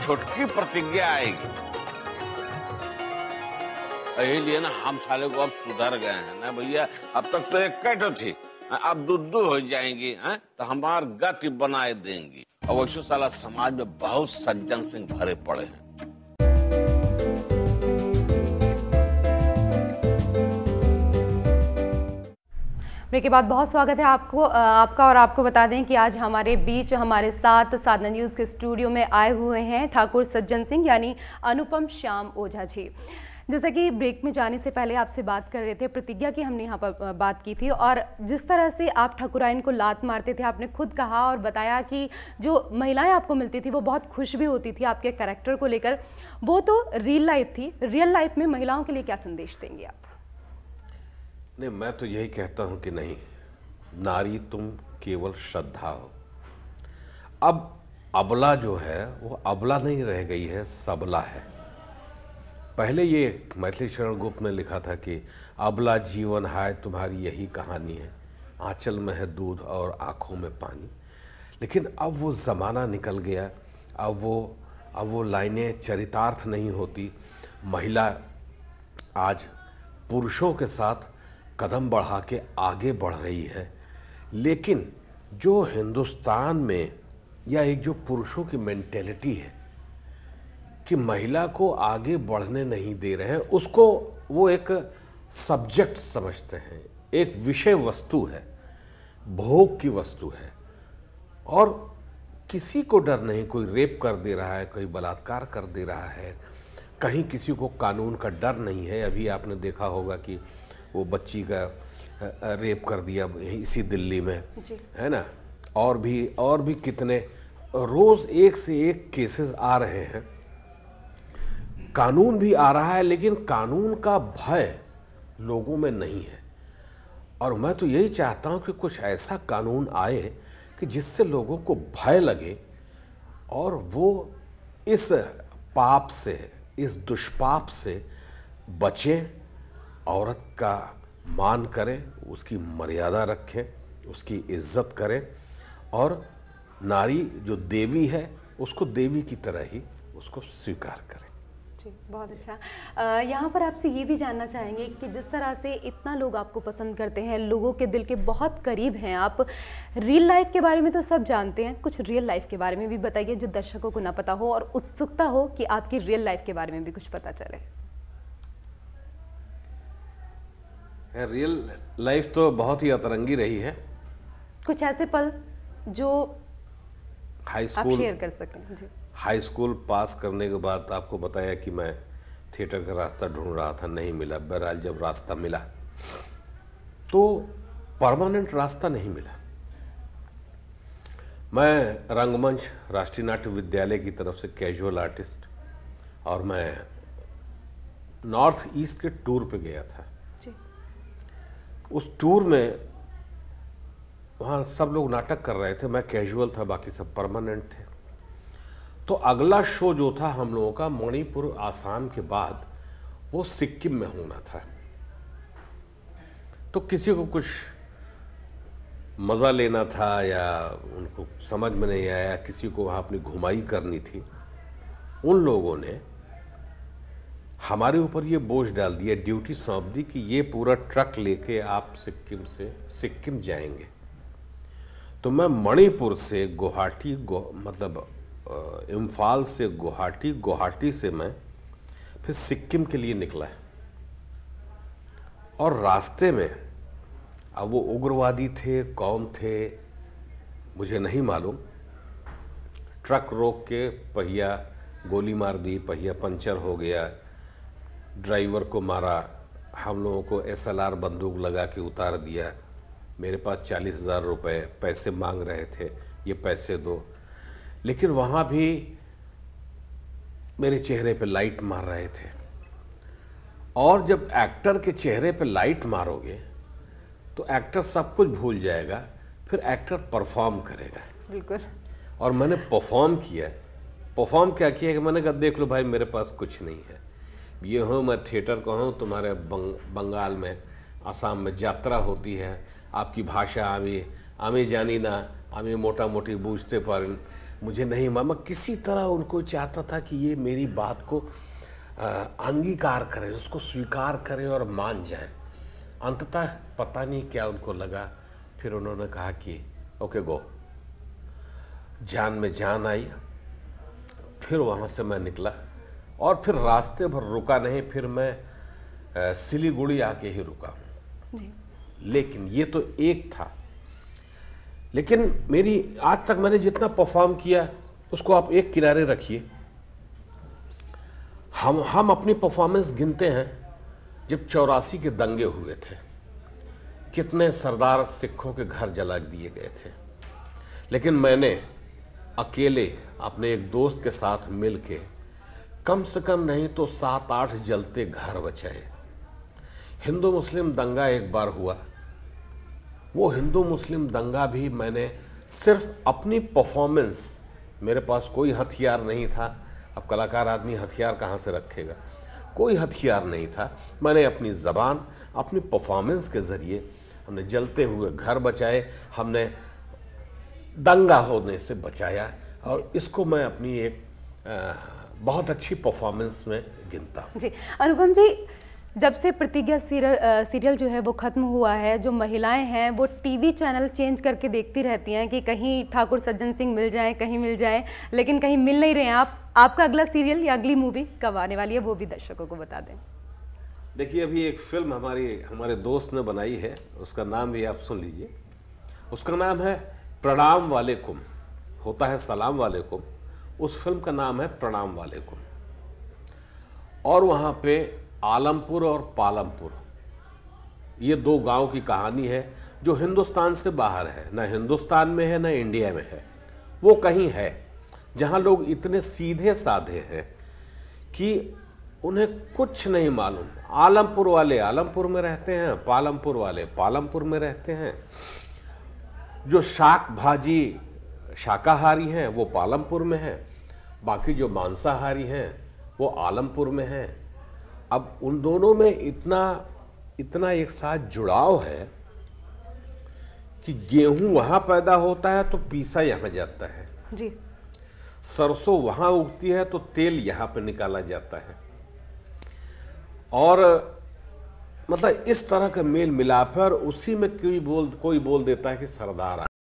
छुटकी प्रतिज्ञा आएगी। यही लिए ना हम साले को अब सुधर गए हैं ना भैया। अब तक तो एक कैटो थी, अब दो हो जाएंगी हैं तो हमार गति बनाए देंगी। और वैसे साला समाज में बहुत सज्जन सिंह भरे पड़े हैं। ब्रेक के बाद बहुत स्वागत है आपका और आपको बता दें कि आज हमारे बीच हमारे साथ साधना न्यूज़ के स्टूडियो में आए हुए हैं ठाकुर सज्जन सिंह यानी अनुपम श्याम ओझा जी। जैसा कि ब्रेक में जाने से पहले आपसे बात कर रहे थे, प्रतिज्ञा की हमने यहाँ पर बात की थी और जिस तरह से आप ठाकुराइन को लात मारते थे, आपने खुद कहा और बताया कि जो महिलाएं आपको मिलती थी वो बहुत खुश भी होती थी आपके कैरेक्टर को लेकर। वो तो रियल लाइफ थी, रियल लाइफ में महिलाओं के लिए क्या संदेश देंगे आप? नहीं, मैं तो यही कहता हूं कि नहीं, नारी तुम केवल श्रद्धा हो। अब अबला जो है वो अबला नहीं रह गई है, सबला है। पहले ये मैथिली शरण गुप्त ने लिखा था कि अबला जीवन हाय तुम्हारी यही कहानी है, आंचल में है दूध और आंखों में पानी। लेकिन अब वो ज़माना निकल गया, अब वो लाइनें चरितार्थ नहीं होती। महिला आज पुरुषों के साथ कदम बढ़ा के आगे बढ़ रही है। लेकिन जो हिंदुस्तान में या एक जो पुरुषों की मेंटेलिटी है कि महिला को आगे बढ़ने नहीं दे रहे हैं, उसको वो एक सब्जेक्ट समझते हैं, एक विषय वस्तु है, भोग की वस्तु है। और किसी को डर नहीं, कोई रेप कर दे रहा है, कोई बलात्कार कर दे रहा है, कहीं किसी को कानून का डर नहीं है। अभी आपने देखा होगा कि वो बच्ची का रेप कर दिया इसी दिल्ली में, है ना। और भी कितने रोज एक से एक केसेस आ रहे हैं। कानून भी आ रहा है, लेकिन कानून का भय लोगों में नहीं है। और मैं तो यही चाहता हूं कि कुछ ऐसा कानून आए कि जिससे लोगों को भय लगे और वो इस पाप से, इस दुष्पाप से बचें, औरत का मान करें, उसकी मर्यादा रखें, उसकी इज्जत करें और नारी जो देवी है उसको देवी की तरह ही उसको स्वीकार करें। जी, बहुत अच्छा। यहाँ पर आपसे ये भी जानना चाहेंगे कि जिस तरह से इतना लोग आपको पसंद करते हैं, लोगों के दिल के बहुत करीब हैं आप, रियल लाइफ के बारे में तो सब जानते हैं, कुछ रियल लाइफ के बारे में भी बताइए जो दर्शकों को ना पता हो और उत्सुकता हो कि आपकी रियल लाइफ के बारे में भी कुछ पता चले। रियल लाइफ तो बहुत ही अतरंगी रही है। कुछ ऐसे पल जो हाई आप स्कूल शेयर कर सकें। जी। हाई स्कूल पास करने के बाद आपको बताया कि मैं थिएटर का रास्ता ढूंढ रहा था, नहीं मिला। बहरहाल जब रास्ता मिला तो परमानेंट रास्ता नहीं मिला। मैं रंगमंच राष्ट्रीय नाट्य विद्यालय की तरफ से कैजुअल आर्टिस्ट, और मैं नॉर्थ ईस्ट के टूर पे गया था। जी। उस टूर में वहाँ सब लोग नाटक कर रहे थे, मैं कैजुअल था, बाकी सब परमानेंट थे। तो अगला शो जो था हम लोगों का मणिपुर आसाम के बाद वो सिक्किम में होना था। तो किसी को कुछ मज़ा लेना था या उनको समझ में नहीं आया, किसी को वहाँ अपनी घुमाई करनी थी, उन लोगों ने हमारे ऊपर ये बोझ डाल दिया, ड्यूटी सौंप दी कि ये पूरा ट्रक लेके आप सिक्किम से सिक्किम जाएंगे। तो मैं मणिपुर से गुवाहाटी मतलब इम्फाल से गुवाहाटी, गुवाहाटी से मैं फिर सिक्किम के लिए निकला है। और रास्ते में अब वो उग्रवादी थे, कौन थे मुझे नहीं मालूम, ट्रक रोक के पहिया गोली मार दी, पहिया पंचर हो गया, ड्राइवर को मारा, हम लोगों को SLR बंदूक लगा के उतार दिया। मेरे पास 40,000 रुपये पैसे मांग रहे थे, ये पैसे दो। लेकिन वहाँ भी मेरे चेहरे पे लाइट मार रहे थे। और जब एक्टर के चेहरे पे लाइट मारोगे तो एक्टर सब कुछ भूल जाएगा, फिर एक्टर परफॉर्म करेगा। बिल्कुल। और मैंने परफॉर्म किया। परफॉर्म क्या किया कि मैंने कहा देख लो भाई मेरे पास कुछ नहीं है, ये हूँ मैं थिएटर का हूँ, तुम्हारे बंगाल में आसाम में यात्रा होती है, आपकी भाषा आमी जानी ना, आमी मोटा मोटी बूझते पारें, मुझे नहीं मैं किसी तरह उनको चाहता था कि ये मेरी बात को अंगीकार करें, उसको स्वीकार करें और मान जाएं। अंततः पता नहीं क्या उनको लगा, फिर उन्होंने कहा कि ओके गो। जान में जान आई। फिर वहाँ से मैं निकला और फिर रास्ते भर रुका नहीं, फिर मैं सिलीगुड़ी आके ही रुका हूँ। लेकिन ये तो एक था। लेकिन मेरी आज तक मैंने जितना परफॉर्म किया उसको आप एक किनारे रखिए। हम अपनी परफॉर्मेंस गिनते हैं जब 84 के दंगे हुए थे, कितने सरदार सिखों के घर जला दिए गए थे। लेकिन मैंने अकेले अपने एक दोस्त के साथ मिलके कम से कम नहीं तो 7-8 जलते घर बचाए। हिंदू मुस्लिम दंगा एक बार हुआ, वो हिंदू मुस्लिम दंगा भी मैंने सिर्फ अपनी परफॉर्मेंस, मेरे पास कोई हथियार नहीं था। अब कलाकार आदमी हथियार कहाँ से रखेगा, कोई हथियार नहीं था। मैंने अपनी ज़बान, अपनी परफॉर्मेंस के ज़रिए हमने जलते हुए घर बचाए, हमने दंगा होने से बचाया। और इसको मैं अपनी एक बहुत अच्छी परफॉर्मेंस में गिनता हूँ। जी अनुपम जी, जब से प्रतिज्ञा सीरियल जो है वो ख़त्म हुआ है, जो महिलाएं हैं वो टीवी चैनल चेंज करके देखती रहती हैं कि कहीं ठाकुर सज्जन सिंह मिल जाएं, कहीं मिल जाएं, लेकिन कहीं मिल नहीं रहे हैं। आपका अगला सीरियल या अगली मूवी कब आने वाली है, वो भी दर्शकों को बता दें। देखिए, अभी एक फिल्म हमारे दोस्त ने बनाई है, उसका नाम भी आप सुन लीजिए। उसका नाम है प्रणाम वालेकुम, होता है सलाम वालेकुम। उस फिल्म का नाम है प्रणाम वालेकुम। और वहाँ पे आलमपुर और पालमपुर, ये 2 गांव की कहानी है जो हिंदुस्तान से बाहर है, ना हिंदुस्तान में है ना इंडिया में है। वो कहीं है जहां लोग इतने सीधे साधे हैं कि उन्हें कुछ नहीं मालूम। आलमपुर वाले आलमपुर में रहते हैं, पालमपुर वाले पालमपुर में रहते हैं। जो शाक भाजी शाकाहारी हैं वो पालमपुर में हैं, बाकी जो मांसाहारी हैं वो आलमपुर में हैं। अब उन दोनों में इतना एक साथ जुड़ाव है कि गेहूं वहां पैदा होता है तो पीसा यहां जाता है जी, सरसों वहां उगती है तो तेल यहां पे निकाला जाता है। और मतलब इस तरह का मेल मिलाप है। और उसी में कोई बोल देता है कि सरदार